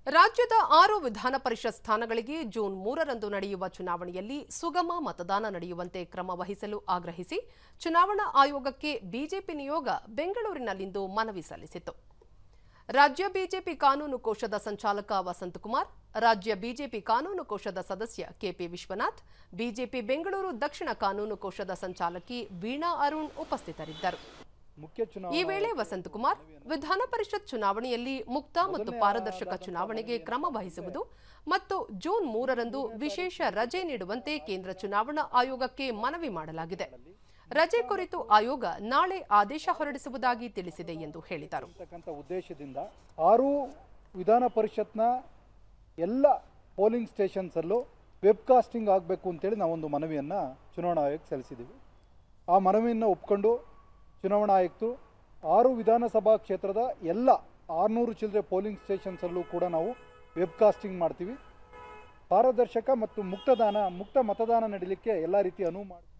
ರಾಜ್ಯದ 6 ವಿಧಾನ ಪರಿಷತ್ ಸ್ಥಾನಗಳಿಗೆ ಜೂನ್ 3ರಂದು ನಡೆಯುವ ಚುನಾವಣೆಯಲ್ಲಿ ಸುಗಮ ಮತದಾನ ನಡೆಯುವಂತೆ ಕ್ರಮ ವಹಿಸಲು ಆಗ್ರಹಿಸಿ ಚುನಾವಣಾ ಆಯೋಗಕ್ಕೆ ಬಿಜೆಪಿ ನಿಯೋಗ ಬೆಂಗಳೂರಿನಲ್ಲಿಂದು ಮನವಿ ಸಲ್ಲಿಸಿತು. ರಾಜ್ಯ ಬಿಜೆಪಿ ಕಾನೂನು ಕೋಶದ ಸಂಚಾಲಕ ವಸಂತಕುಮಾರ್, ರಾಜ್ಯ ಬಿಜೆಪಿ ಕಾನೂನು ಕೋಶದ ಸದಸ್ಯ ಕೆಪಿ ವಿಶ್ವನಾಥ್, ಬಿಜೆಪಿ ಬೆಂಗಳೂರು ದಕ್ಷಿಣ ಕಾನೂನು ಕೋಶದ ಸಂಚಾಲಕಿ ವೀಣಾ ಅರುಣ್ ಉಪಸ್ಥಿತರಿದ್ದರು. ಈ ವೇಳೆ ವಸಂತಕುಮಾರ್ ವಿಧಾನ ಪರಿಷತ್ ಚುನಾವಣೆಯಲ್ಲಿ ಮುಕ್ತ ಮತ್ತು ಪಾರದರ್ಶಕ ಚುನಾವಣೆಗೆ ಕ್ರಮ ವಹಿಸುವುದು ಮತ್ತು ಜೂನ್ 3ರಂದು ವಿಶೇಷ ರಜೆ ನೀಡುವಂತೆ ಕೇಂದ್ರ ಚುನಾವಣಾ ಆಯೋಗಕ್ಕೆ ಮನವಿ ಮಾಡಲಾಗಿದೆ. ರಜೆ ಕುರಿತು ಆಯೋಗ ನಾಳೆ ಆದೇಶ ಹೊರಡಿಸುವುದಾಗಿ ತಿಳಿಸಿದೆ ಎಂದು ಹೇಳಿದರು. ಉದ್ದೇಶದಿಂದ 6 ವಿಧಾನ ಪರಿಷತ್ನ ಎಲ್ಲ ಪೋಲಿಂಗ್ ಸ್ಟೇಷನ್ಸ್ ಅಲ್ಲೂ ವೆಬ್ಕಾಸ್ಟಿಂಗ್ ಆಗಬೇಕು ಅಂತೇಳಿ ನಾವೊಂದು ಮನವಿಯನ್ನು ಚುನಾವಣಾ ಆಯೋಗಕ್ಕೆ ಸಲ್ಲಿಸಿದ್ದೀವಿ. ಆ ಮನವಿಯನ್ನು ಒಪ್ಪಿಕೊಂಡು ಚುನಾವಣಾ ಆಯುಕ್ತರು 6 ವಿಧಾನಸಭಾ ಕ್ಷೇತ್ರದ ಎಲ್ಲ 600 ಚಿಲ್ಲರೆ ಪೋಲಿಂಗ್ ಸ್ಟೇಷನ್ಸಲ್ಲೂ ಕೂಡ ನಾವು ವೆಬ್ಕಾಸ್ಟಿಂಗ್ ಮಾಡ್ತೀವಿ. ಪಾರದರ್ಶಕ ಮತ್ತು ಮುಕ್ತ ಮತದಾನ ನಡೀಲಿಕ್ಕೆ ಎಲ್ಲ ರೀತಿ ಅನುವು ಮಾಡಿ